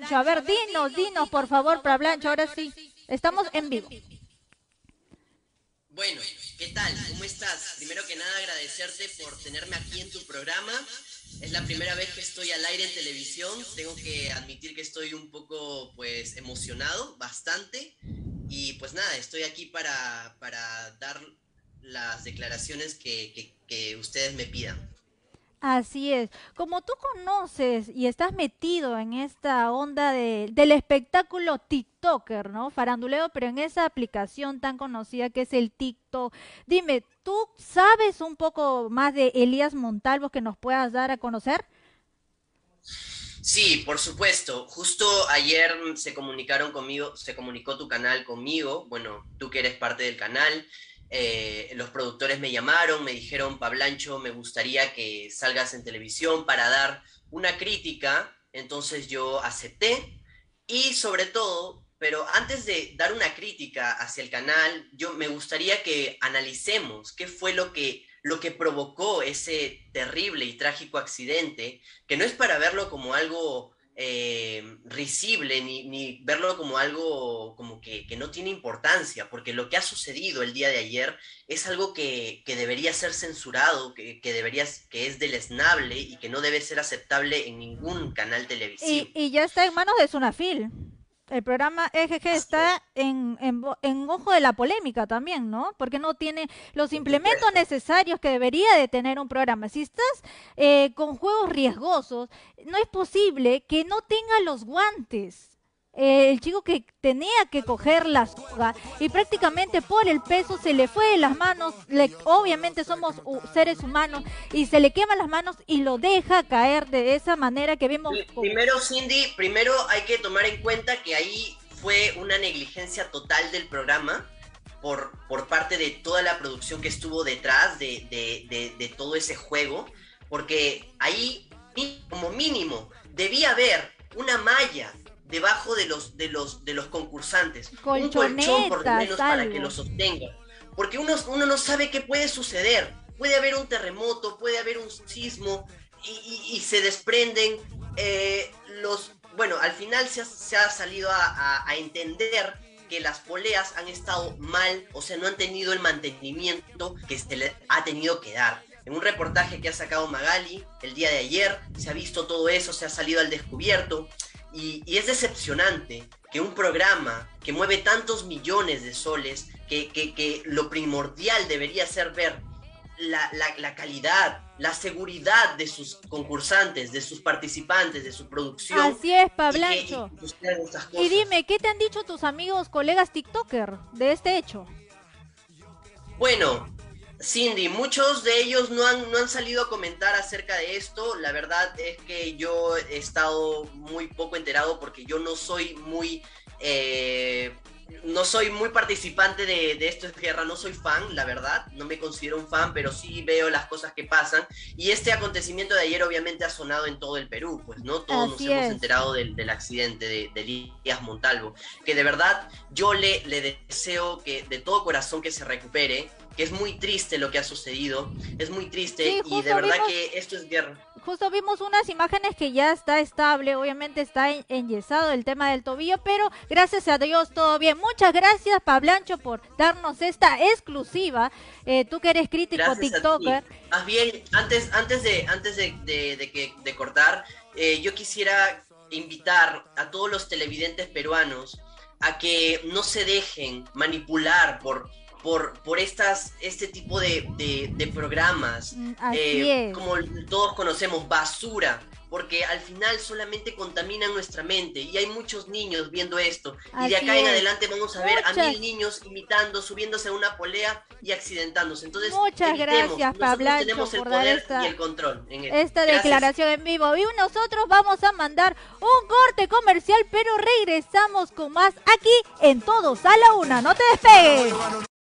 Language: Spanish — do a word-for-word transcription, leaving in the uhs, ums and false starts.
Pablancho. A ver, dinos, dinos, por favor, Pablancho, ahora sí. Estamos en vivo. Bueno, ¿qué tal? ¿Cómo estás? Primero que nada agradecerte por tenerme aquí en tu programa. Es la primera vez que estoy al aire en televisión. Tengo que admitir que estoy un poco, pues, emocionado, bastante. Y pues nada, estoy aquí para, para dar las declaraciones que, que, que ustedes me pidan. Así es. Como tú conoces y estás metido en esta onda de, del espectáculo TikToker, ¿no? Faranduleo, pero en esa aplicación tan conocida que es el TikTok. Dime, ¿tú sabes un poco más de Elías Montalvo que nos puedas dar a conocer? Sí, por supuesto. Justo ayer se comunicaron conmigo, se comunicó tu canal conmigo, bueno, tú que eres parte del canal, eh, los productores me llamaron, me dijeron, Pablancho, me gustaría que salgas en televisión para dar una crítica, entonces yo acepté y sobre todo, pero antes de dar una crítica hacia el canal, yo me gustaría que analicemos qué fue lo que lo que provocó ese terrible y trágico accidente, que no es para verlo como algo eh, risible, ni, ni, verlo como algo como que, que, no tiene importancia, porque lo que ha sucedido el día de ayer es algo que, que debería ser censurado, que, que, debería, que es deleznable y que no debe ser aceptable en ningún canal Y, televisivo. y ya está en manos de Sunafil. El programa E G G Así es, está en, en, bo- en ojo de la polémica también, ¿no? Porque no tiene los por implementos supuesto. necesarios que debería de tener un programa. Si estás eh, con juegos riesgosos, no es posible que no tenga los guantes. Eh, el chico que tenía que coger la soga y prácticamente por el peso se le fue de las manos, le- obviamente somos hu- seres humanos y se le queman las manos y lo deja caer de esa manera que vemos con... Primero, Cindy, primero hay que tomar en cuenta que ahí fue una negligencia total del programa por, por parte de toda la producción que estuvo detrás de, de, de, de todo ese juego, porque ahí, como mínimo, debía haber una malla debajo de los, de los, de los concursantes, un colchón por lo Colchonetas, menos para que algo. lo sostenga, porque uno, uno no sabe qué puede suceder, puede haber un terremoto, puede haber un sismo, y, y, y se desprenden eh, los, bueno, al final se ha, se ha salido a, a, a entender que las poleas han estado mal, o sea, no han tenido el mantenimiento que se le ha tenido que dar. En un reportaje que ha sacado Magali el día de ayer, se ha visto todo eso, se ha salido al descubierto, y, y es decepcionante que un programa que mueve tantos millones de soles, que, que, que lo primordial debería ser ver la, la, la, calidad, la seguridad de sus concursantes, de sus participantes, de su producción, Así es, y que, y Pablancho. que sucedan estas Y cosas. dime, ¿qué te han dicho tus amigos, colegas TikToker de este hecho? Bueno, Cindy, muchos de ellos no han, no han salido a comentar acerca de esto. La verdad es que yo he estado muy poco enterado porque yo no soy muy... Eh, no soy muy participante de, de esto es guerra, no soy fan, la verdad, no me considero un fan, pero sí veo las cosas que pasan. Y este acontecimiento de ayer obviamente ha sonado en todo el Perú, pues, ¿no? Todos nos Así hemos es. enterado del, del accidente de, de Elías Montalvo, que de verdad yo le, le deseo que de todo corazón que se recupere, que es muy triste lo que ha sucedido, es muy Sí, triste y de justo verdad vimos que esto es guerra. Justo vimos unas imágenes que ya está estable, obviamente está en- enyesado el tema del tobillo, pero gracias a Dios todo bien. Muchas gracias, Pablancho, por darnos esta exclusiva. Eh, tú que eres crítico Gracias a TikToker. ti. Más bien, antes, antes de, antes de, de, de que, de cortar, eh, yo quisiera invitar a todos los televidentes peruanos a que no se dejen manipular por, por, por estas, este tipo de, de, de programas, Mm, así eh, es. como todos conocemos, basura, porque al final solamente contaminan nuestra mente y hay muchos niños viendo esto y de Así acá en es. adelante vamos a ver a Muchas, mil niños imitando, subiéndose a una polea y accidentándose. Entonces, muchas evitemos, gracias, nosotros Pablancho, tenemos el por dar poder y esta el control en esto. esta Gracias. declaración en vivo. Y nosotros vamos a mandar un corte comercial, pero regresamos con más aquí en Todos a la Una. No te despegues.